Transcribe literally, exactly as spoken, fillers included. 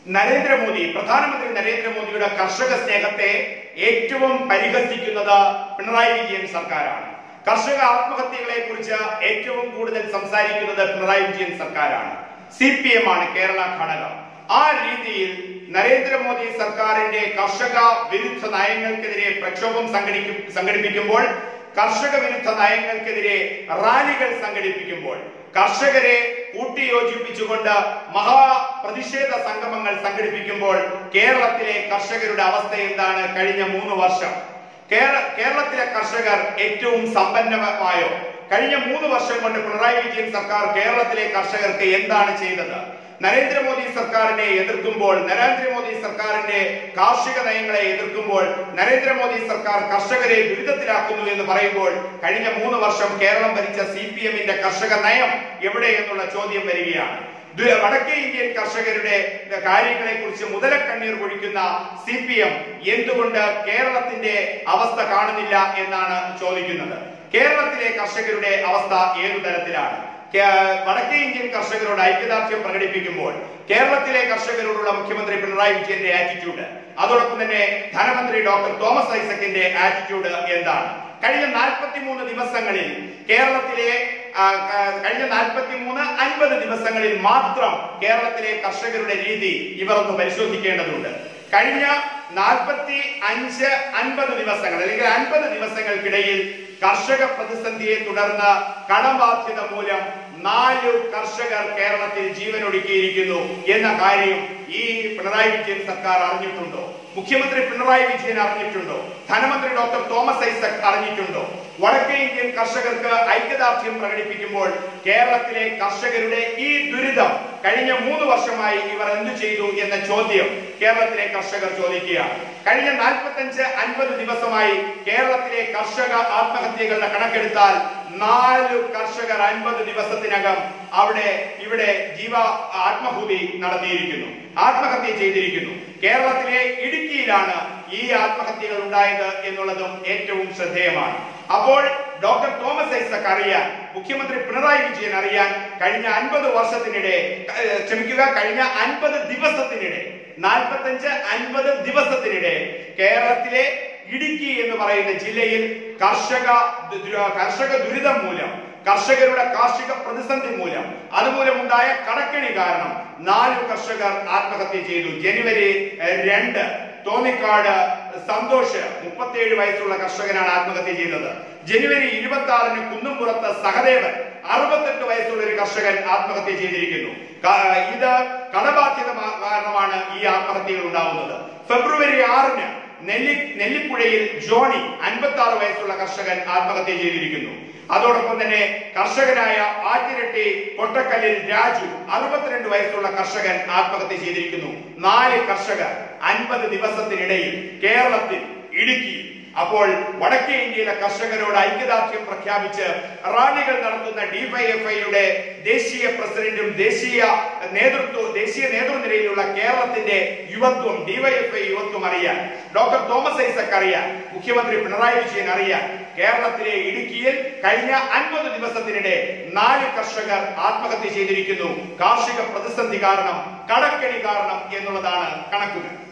നരേന്ദ്രമോദി പ്രധാനമന്ത്രി നരേന്ദ്രമോദിയുടെ കർഷക സ്നേഹത്തെ ഏറ്റവും പരിഹസിക്കുന്നത് പിണറായി വിജയൻ സർക്കാരാണ്. കർഷക ആത്മഹത്യകളെ കുറിച്ച് ഏറ്റവും കൂടുതൽ സംസാരിക്കുന്നത് പിണറായി വിജയൻ സർക്കാരാണ്. സി പി എം ആണ് കേരള ഘടകം. ആ രീതിയിൽ നരേന്ദ്രമോദി സർക്കാരിന്റെ കർഷക വിരുദ്ധ നയങ്ങൾക്കെതിരെ പ്രക്ഷോഭം സംഘടിപ്പിക്കുമ്പോൾ, കർഷക വിരുദ്ധ നയങ്ങൾക്കെതിരെ റാലികൾ സംഘടിപ്പിക്കുമ്പോൾ, കർഷകരെ കൂട്ടിയോജിപ്പിച്ചുകൊണ്ട് മഹാപ്രതിഷേധ സംഗമങ്ങൾ സംഘടിപ്പിക്കുമ്പോൾ കേരളത്തിലെ കർഷകരുടെ അവസ്ഥ എന്താണ്? കഴിഞ്ഞ മൂന്ന് വർഷം കേരളത്തിലെ കർഷകർ ഏറ്റവും സമ്പന്നമായോ? കഴിഞ്ഞ മൂന്ന് വർഷം കൊണ്ട് പിണറായി വിജയൻ സർക്കാർ കേരളത്തിലെ കർഷകർക്ക് എന്താണ് ചെയ്തത്? നരേന്ദ്രമോദി സർക്കാരിനെ എതിർക്കുമ്പോൾ, നരേന്ദ്രമോദി സർക്കാരിന്റെ കാർഷിക നയങ്ങളെ എതിർക്കുമ്പോൾ, നരേന്ദ്രമോദി സർക്കാർ കർഷകരെ ദുരിതത്തിലാക്കുന്നു എന്ന് പറയുമ്പോൾ, കഴിഞ്ഞ മൂന്ന് വർഷം കേരളം ഭരിച്ച സി പി എമ്മിന്റെ കർഷക നയം എവിടെ എന്നുള്ള ചോദ്യം വരികയാണ്. വടക്കേ ഇന്ത്യൻ കർഷകരുടെ കാര്യങ്ങളെ കുറിച്ച് മുതലക്കണ്ണീർ പൊഴിക്കുന്ന സി പി എം എന്തുകൊണ്ട് കേരളത്തിന്റെ അവസ്ഥ കാണുന്നില്ല എന്നാണ് ചോദിക്കുന്നത്. കേരളത്തിലെ കർഷകരുടെ അവസ്ഥ ഏതു തരത്തിലാണ്? വടക്കേ ഇന്ത്യൻ കർഷകരോട് ഐക്യദാർഢ്യം പ്രകടിപ്പിക്കുമ്പോൾ കേരളത്തിലെ കർഷകരോടുള്ള മുഖ്യമന്ത്രി പിണറായി വിജയന്റെ ആറ്റിറ്റ്യൂഡ്, അതോടൊപ്പം തന്നെ ധനമന്ത്രി ഡോക്ടർ തോമസ് ഐസക്കിന്റെ ആറ്റിറ്റ്യൂഡ് എന്താണ്? കഴിഞ്ഞ നാൽപ്പത്തിമൂന്ന് ദിവസങ്ങളിൽ കേരളത്തിലെ കഴിഞ്ഞ നാൽപ്പത്തിമൂന്ന് അൻപത് ദിവസങ്ങളിൽ മാത്രം കേരളത്തിലെ കർഷകരുടെ രീതി ഇവർ ഒന്ന് പരിശോധിക്കേണ്ടതുണ്ട്. കഴിഞ്ഞ നാൽപ്പത്തി അഞ്ച് അൻപത് ദിവസങ്ങൾ അല്ലെങ്കിൽ അൻപത് ദിവസങ്ങൾക്കിടയിൽ കർഷക പ്രതിസന്ധിയെ തുടർന്ന് കടബാധ്യത മൂലം നാല് കർഷകർ കേരളത്തിൽ ജീവനൊടുക്കിയിരിക്കുന്നു എന്ന കാര്യം ഈ പിണറായി വിജയൻ സർക്കാർ അറിഞ്ഞിട്ടുണ്ടോ? മുഖ്യമന്ത്രി പിണറായി വിജയൻ അറിഞ്ഞിട്ടുണ്ടോ? ധനമന്ത്രി ഡോക്ടർ തോമസ് ഐസക് അറിഞ്ഞിട്ടുണ്ടോ? വടക്കേ ഇന്ത്യൻ കർഷകർക്ക് ഐക്യദാർഢ്യം പ്രകടിപ്പിക്കുമ്പോൾ കേരളത്തിലെ കർഷകരുടെ ഈ ദുരിതം കഴിഞ്ഞ മൂന്ന് വർഷമായി ഇവർ എന്തു ചെയ്തു എന്ന ചോദ്യം കേരളത്തിലെ കർഷകർ ചോദിക്കുകയാണ്. കഴിഞ്ഞ നാൽപ്പത്തഞ്ച് അൻപത് ദിവസമായി കേരളത്തിലെ കർഷക ആത്മഹത്യകളുടെ കണക്കെടുത്താൽ നാല് കർഷകർ അൻപത് ദിവസത്തിനകം അവിടെ ഇവിടെ ജീവ ആത്മഹൂതി നടത്തിയിരിക്കുന്നു, ആത്മഹത്യ ചെയ്തിരിക്കുന്നു. കേരളത്തിലെ ഇടുക്കിയിലാണ് ഈ ആത്മഹത്യകൾ ഉണ്ടായത് എന്നുള്ളതും ഏറ്റവും ശ്രദ്ധേയമാണ്. അപ്പോൾ ഡോക്ടർ തോമസ് ഐസക് അറിയാൻ, മുഖ്യമന്ത്രി പിണറായി വിജയൻ അറിയാൻ, കഴിഞ്ഞ അൻപത് വർഷത്തിനിടെ ക്ഷമിക്കുക കഴിഞ്ഞ അൻപത് ദിവസത്തിനിടെ നാൽപ്പത്തഞ്ച് അൻപത് ദിവസത്തിനിടെ കേരളത്തിലെ ഇടുക്കി എന്ന് പറയുന്ന ജില്ലയിൽ കർഷക കർഷക ദുരിതം മൂലം, കർഷകരുടെ കാർഷിക പ്രതിസന്ധി മൂലം, അതുമൂലമുണ്ടായ കടക്കെണി കാരണം നാല് കർഷകർ ആത്മഹത്യ ചെയ്തു. ജനുവരി രണ്ട് തോന്നിക്കാട് സന്തോഷ് മുപ്പത്തിയേഴ് വയസ്സുള്ള കർഷകനാണ് ആത്മഹത്യ ചെയ്തത്. ജനുവരി ഇരുപത്തി ആറിന് കുന്നുംപുറത്ത് സഹദേവൻ അറുപത്തെട്ട് വയസ്സുള്ള ഒരു കർഷകൻ ആത്മഹത്യ ചെയ്തിരിക്കുന്നു. ഇത് കടബാധ്യത കാരണമാണ് ഈ ആത്മഹത്യകൾ ഉണ്ടാവുന്നത്. ഫെബ്രുവരി ആറിന് നെല്ലി നെല്ലിപ്പുഴയിൽ ജോണി അൻപത്തി ആറ് വയസ്സുള്ള കർഷകൻ ആത്മഹത്യ ചെയ്തിരിക്കുന്നു. അതോടൊപ്പം തന്നെ കർഷകനായ ആറ്റിരട്ടി കൊട്ടക്കല്ലിൽ രാജു അറുപത്തിരണ്ട് വയസ്സുള്ള കർഷകൻ ആത്മഹത്യ ചെയ്തിരിക്കുന്നു. നാല് കർഷകർ അൻപത് ദിവസത്തിനിടയിൽ കേരളത്തിൽ ഇടുക്കി. അപ്പോൾ വടക്കേ ഇന്ത്യയിലെ കർഷകരോട് ഐക്യദാർഢ്യം പ്രഖ്യാപിച്ച് റാലികൾ നടത്തുന്ന ഡിവൈഎഫ്ഐയുടെ ദേശീയ പ്രസിഡന്റും ദേശീയ നേതൃത്വ ദേശീയ നേതൃനിരയിലുള്ള കേരളത്തിന്റെ യുവത്വം, ഡിവൈഎഫ്ഐ യുവത്വം അറിയാൻ, ഡോക്ടർ തോമസ് ഐസക് അറിയാൻ, മുഖ്യമന്ത്രി പിണറായി വിജയൻ അറിയാൻ, കേരളത്തിലെ ഇടുക്കിയിൽ കഴിഞ്ഞ അൻപത് ദിവസത്തിനിടെ നാല് കർഷകർ ആത്മഹത്യ ചെയ്തിരിക്കുന്നു. കാർഷിക പ്രതിസന്ധി കാരണം, കടക്കെണി കാരണം എന്നുള്ളതാണ് കണക്കുകൾ.